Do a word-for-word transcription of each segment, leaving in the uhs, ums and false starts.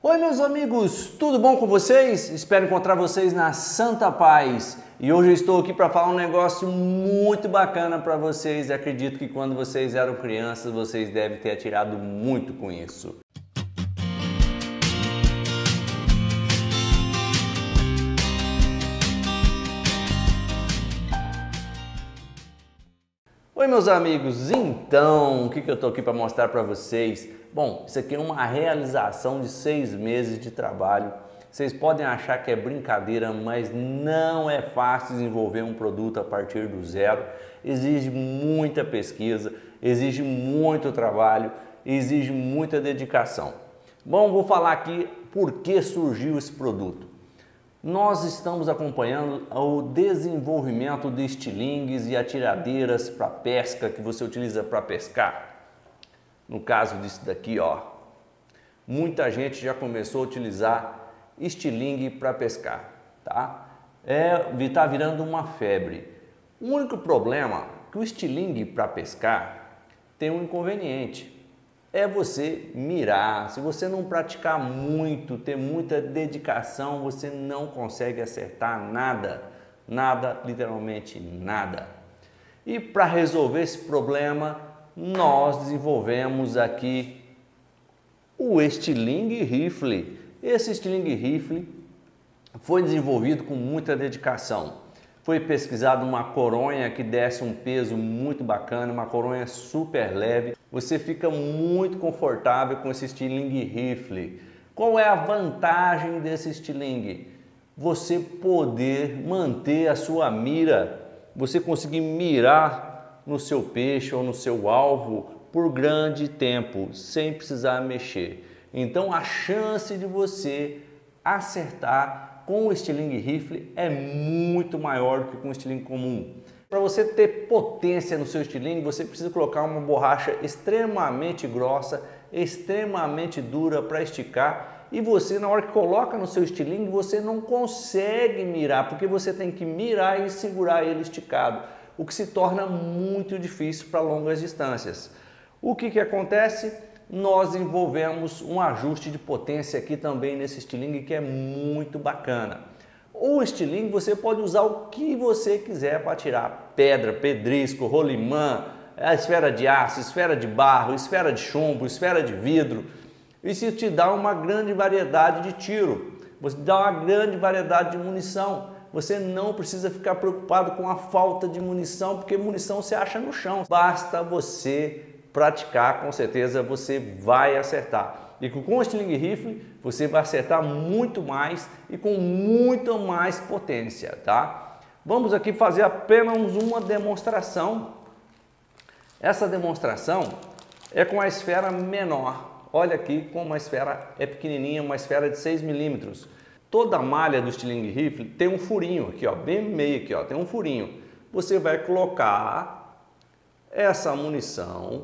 Oi meus amigos, tudo bom com vocês? Espero encontrar vocês na Santa Paz. E hoje eu estou aqui para falar um negócio muito bacana para vocês. E acredito que quando vocês eram crianças, vocês devem ter atirado muito com isso. Oi meus amigos, então o que, que eu estou aqui para mostrar para vocês? Bom, isso aqui é uma realização de seis meses de trabalho. Vocês podem achar que é brincadeira, mas não é fácil desenvolver um produto a partir do zero. Exige muita pesquisa, exige muito trabalho, exige muita dedicação. Bom, vou falar aqui por que surgiu esse produto. Nós estamos acompanhando o desenvolvimento de estilingues e atiradeiras para pesca que você utiliza para pescar. No caso disso daqui, ó, muita gente já começou a utilizar estilingue para pescar, tá? É, tá virando uma febre. O único problema é que o estilingue para pescar tem um inconveniente. É você mirar. Se você não praticar muito, ter muita dedicação, você não consegue acertar nada, nada, literalmente nada. E para resolver esse problema, nós desenvolvemos aqui o estilingue rifle. Esse estilingue rifle foi desenvolvido com muita dedicação. Foi pesquisado uma coronha que desce um peso muito bacana, uma coronha super leve. Você fica muito confortável com esse estilingue rifle. Qual é a vantagem desse estilingue? Você poder manter a sua mira, você conseguir mirar no seu peixe ou no seu alvo por grande tempo, sem precisar mexer. Então a chance de você acertar com o estilingue rifle é muito maior do que com o estilingue comum. Para você ter potência no seu estilingue, você precisa colocar uma borracha extremamente grossa, extremamente dura para esticar, e você, na hora que coloca no seu estilingue, você não consegue mirar, porque você tem que mirar e segurar ele esticado, o que se torna muito difícil para longas distâncias. O que que acontece? Nós desenvolvemos um ajuste de potência aqui também nesse estilingue que é muito bacana. O estilingue você pode usar o que você quiser para tirar pedra, pedrisco, rolimã, a esfera de aço, esfera de barro, esfera de chumbo, esfera de vidro. Isso te dá uma grande variedade de tiro, você dá uma grande variedade de munição. Você não precisa ficar preocupado com a falta de munição, porque munição você acha no chão. Basta você praticar, com certeza você vai acertar. E com o estilingue rifle você vai acertar muito mais e com muito mais potência, tá? Vamos aqui fazer apenas uma demonstração. Essa demonstração é com a esfera menor. Olha aqui como a esfera é pequenininha, uma esfera de seis milímetros. Toda a malha do estilingue rifle tem um furinho aqui, ó, bem no meio aqui, ó, tem um furinho. Você vai colocar essa munição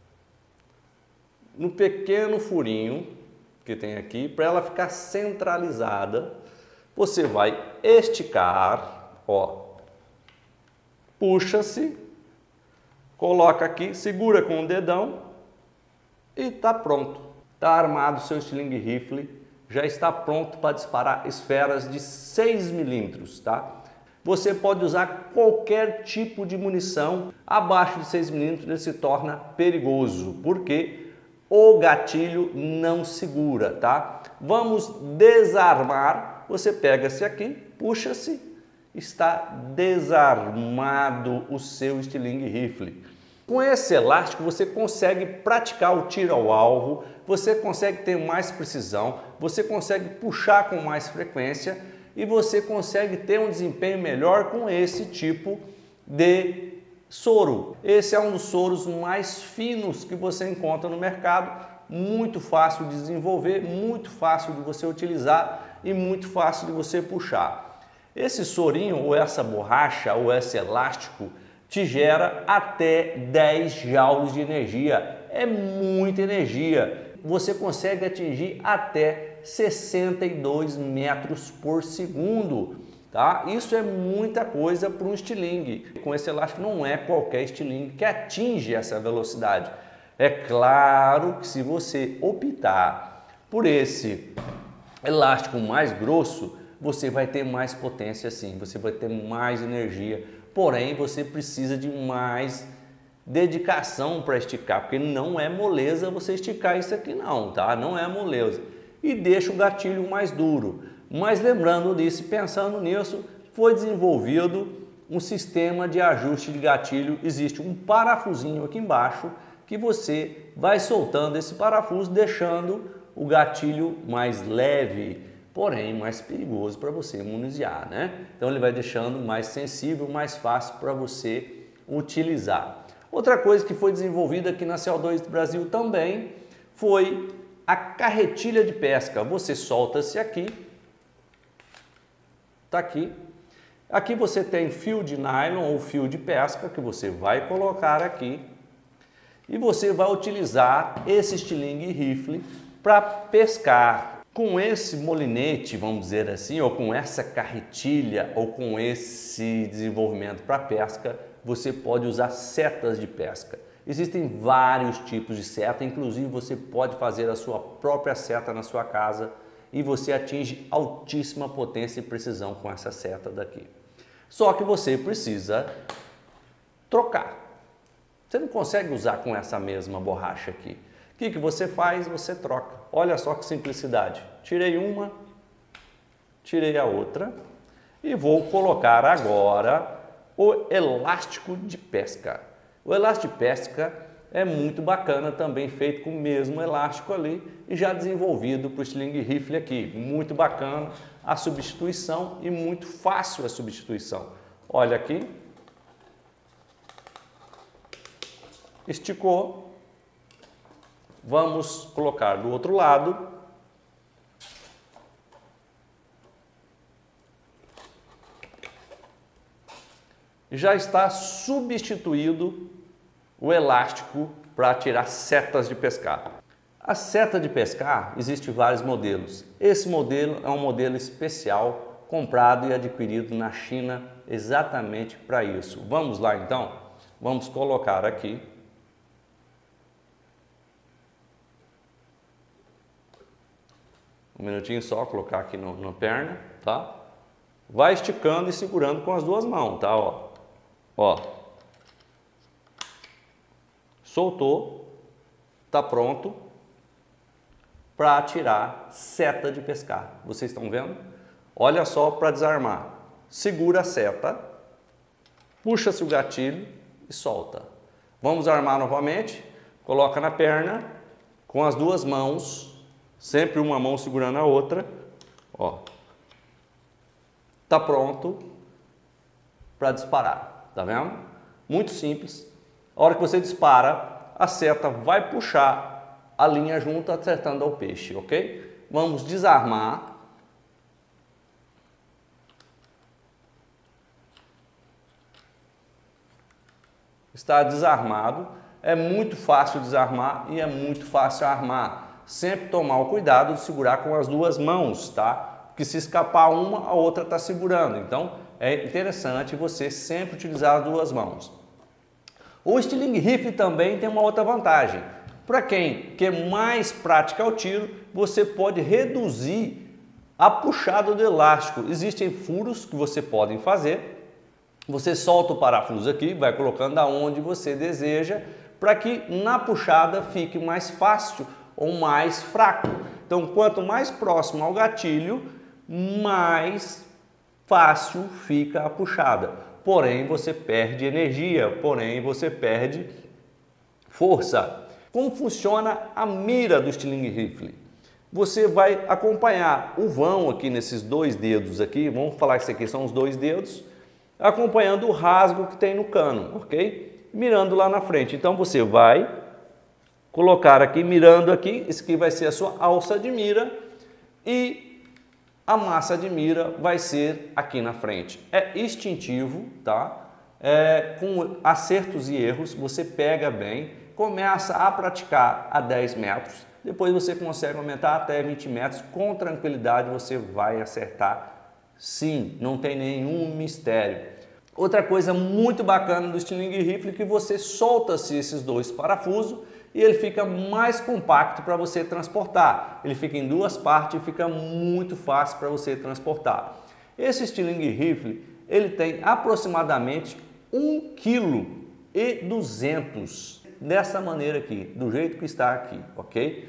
no pequeno furinho que tem aqui, para ela ficar centralizada. Você vai esticar, ó, puxa-se, coloca aqui, segura com o dedão e tá pronto. Tá armado o seu estilingue rifle. Já está pronto para disparar esferas de seis milímetros, tá? Você pode usar qualquer tipo de munição. Abaixo de seis milímetros ele se torna perigoso, porque o gatilho não segura, tá? Vamos desarmar. Você pega-se aqui, puxa-se, está desarmado o seu estilingue rifle. Com esse elástico você consegue praticar o tiro ao alvo, você consegue ter mais precisão, você consegue puxar com mais frequência e você consegue ter um desempenho melhor com esse tipo de soro. Esse é um dos soros mais finos que você encontra no mercado, muito fácil de desenvolver, muito fácil de você utilizar e muito fácil de você puxar. Esse sorinho ou essa borracha ou esse elástico te gera até dez joules de energia. É muita energia. Você consegue atingir até sessenta e dois metros por segundo, tá? Isso é muita coisa para um estilingue. Com esse elástico não é qualquer estilingue que atinge essa velocidade. É claro que se você optar por esse elástico mais grosso, você vai ter mais potência sim, você vai ter mais energia, porém você precisa de mais dedicação para esticar, porque não é moleza você esticar isso aqui não, tá? Não é moleza. E deixa o gatilho mais duro. Mas lembrando disso, pensando nisso, foi desenvolvido um sistema de ajuste de gatilho. Existe um parafusinho aqui embaixo que você vai soltando esse parafuso, deixando o gatilho mais leve, porém mais perigoso para você manusear, né? Então ele vai deixando mais sensível, mais fácil para você utilizar. Outra coisa que foi desenvolvida aqui na C O dois Brasil também foi a carretilha de pesca. Você solta-se aqui, tá aqui. Aqui você tem fio de nylon ou fio de pesca que você vai colocar aqui e você vai utilizar esse estilingue rifle para pescar. Com esse molinete, vamos dizer assim, ou com essa carretilha ou com esse desenvolvimento para pesca, você pode usar setas de pesca. Existem vários tipos de seta, inclusive você pode fazer a sua própria seta na sua casa e você atinge altíssima potência e precisão com essa seta daqui. Só que você precisa trocar. Você não consegue usar com essa mesma borracha aqui. O que que você faz? Você troca. Olha só que simplicidade. Tirei uma, tirei a outra e vou colocar agora o elástico de pesca. O elástico de pesca é muito bacana, também feito com o mesmo elástico ali e já desenvolvido para o estilingue rifle aqui. Muito bacana a substituição e muito fácil a substituição. Olha aqui, esticou. Vamos colocar do outro lado. Já está substituído o elástico para tirar setas de pescar. A seta de pescar, existe vários modelos. Esse modelo é um modelo especial, comprado e adquirido na China exatamente para isso. Vamos lá então? Vamos colocar aqui. Um minutinho só, colocar aqui no, na perna, tá? Vai esticando e segurando com as duas mãos, tá? Ó. Ó, soltou, tá pronto para tirar seta de pescar. Vocês estão vendo? Olha só para desarmar. Segura a seta, puxa-se o gatilho e solta. Vamos armar novamente. Coloca na perna com as duas mãos, sempre uma mão segurando a outra. Ó, tá pronto para disparar. Tá vendo? Muito simples. A hora que você dispara, a seta vai puxar a linha junto, acertando ao peixe, ok? Vamos desarmar. Está desarmado. É muito fácil desarmar e é muito fácil armar. Sempre tomar o cuidado de segurar com as duas mãos, tá? Porque se escapar uma, a outra está segurando. Então, é interessante você sempre utilizar as duas mãos. O estilingue rifle também tem uma outra vantagem. Para quem quer mais prática ao tiro, você pode reduzir a puxada do elástico. Existem furos que você pode fazer. Você solta o parafuso aqui, vai colocando aonde você deseja, para que na puxada fique mais fácil ou mais fraco. Então, quanto mais próximo ao gatilho, mais fácil fica a puxada, porém você perde energia, porém você perde força. Como funciona a mira do estilingue rifle? Você vai acompanhar o vão aqui nesses dois dedos aqui, vamos falar que isso aqui são os dois dedos, acompanhando o rasgo que tem no cano, ok? Mirando lá na frente. Então você vai colocar aqui, mirando aqui, isso aqui vai ser a sua alça de mira e a massa de mira vai ser aqui na frente. É instintivo, tá? É, com acertos e erros, você pega bem, começa a praticar a dez metros, depois você consegue aumentar até vinte metros, com tranquilidade você vai acertar sim, não tem nenhum mistério. Outra coisa muito bacana do estilingue rifle é que você solta-se esses dois parafusos e ele fica mais compacto para você transportar. Ele fica em duas partes e fica muito fácil para você transportar. Esse estilingue rifle, ele tem aproximadamente um vírgula duzentos quilos, dessa maneira aqui, do jeito que está aqui, ok?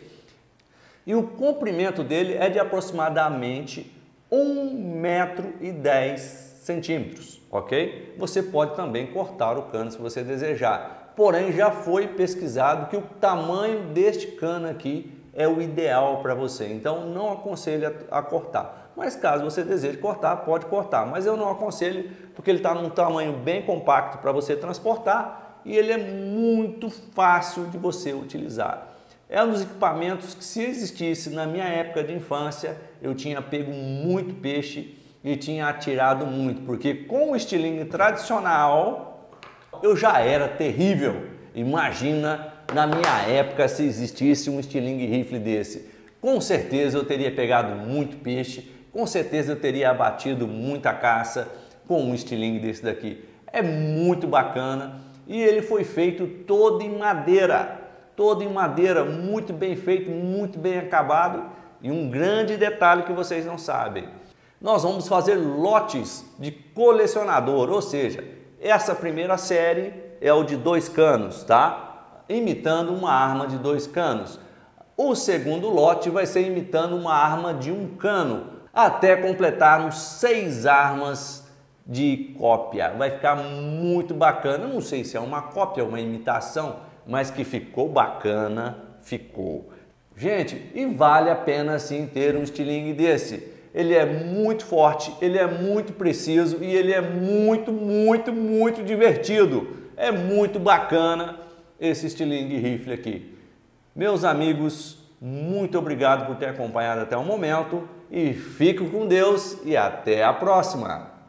E o comprimento dele é de aproximadamente um metro e dez centímetros, ok? Você pode também cortar o cano se você desejar, porém já foi pesquisado que o tamanho deste cano aqui é o ideal para você, então não aconselho a, a cortar. Mas caso você deseje cortar, pode cortar, mas eu não aconselho porque ele está num tamanho bem compacto para você transportar e ele é muito fácil de você utilizar. É um dos equipamentos que, se existisse na minha época de infância, eu tinha pego muito peixe e tinha atirado muito, porque com o estilingue tradicional eu já era terrível. Imagina na minha época se existisse um estilingue rifle desse. Com certeza eu teria pegado muito peixe, com certeza eu teria abatido muita caça com um estilingue desse daqui. É muito bacana e ele foi feito todo em madeira. Todo em madeira, muito bem feito, muito bem acabado. E um grande detalhe que vocês não sabem: nós vamos fazer lotes de colecionador, ou seja, essa primeira série é o de dois canos, tá? Imitando uma arma de dois canos. O segundo lote vai ser imitando uma arma de um cano, até completarmos seis armas de cópia. Vai ficar muito bacana. Eu não sei se é uma cópia ou uma imitação, mas que ficou bacana, ficou. Gente, e vale a pena sim ter um estilingue desse. Ele é muito forte, ele é muito preciso e ele é muito, muito, muito divertido. É muito bacana esse estilingue rifle aqui. Meus amigos, muito obrigado por ter acompanhado até o momento e fico com Deus e até a próxima.